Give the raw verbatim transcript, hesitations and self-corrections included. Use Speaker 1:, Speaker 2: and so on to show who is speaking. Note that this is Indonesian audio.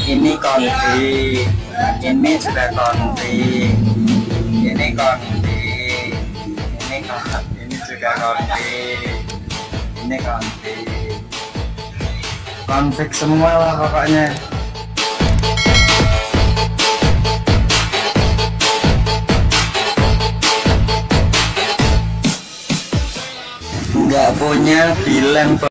Speaker 1: Ini konflik, ini sudah konflik, ini konflik, ini konflik, ini juga konflik, ini konflik, konflik semua lah pokoknya. Nggak punya bilang